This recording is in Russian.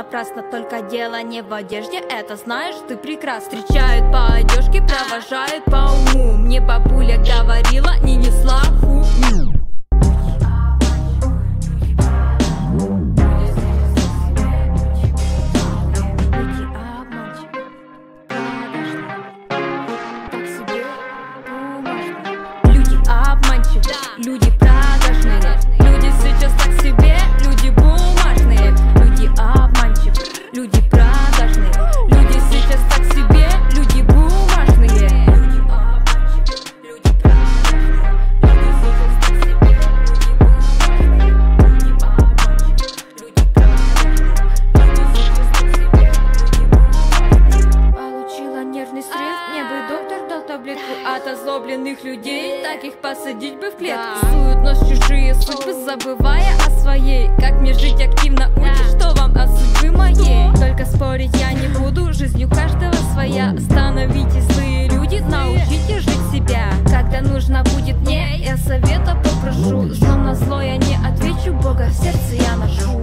напрасно, только дело не в одежде, это знаешь ты прекрасно. Встречают по одежке, провожают по уму. Мне бабуля говорила, не несла хуйню. Люди продажные, люди сейчас так себе, люди бумажные. Люди обманчивы, люди продажные, люди сейчас так себе, люди бумажные. Люди обманчивы, люди продажные, люди сейчас так себе, люди бумажные. Люди обманчивы, люди продажные, люди сейчас так себе, люди бумажные. Получила нервный срыв, мне бы доктор дал таблетку от озлобленных людей. Таких посадить бы в клетку. Суют нос чужие судьбы, забывая о своей. Как мне жить активно, учишь, что вам о судьбе моей. Только спорить я не буду, жизнь у каждого своя. Остановитесь, злые люди, научите жить себя. Когда нужно будет мне, я совета попрошу. Злом на зло я не отвечу, Бога в сердце я ношу.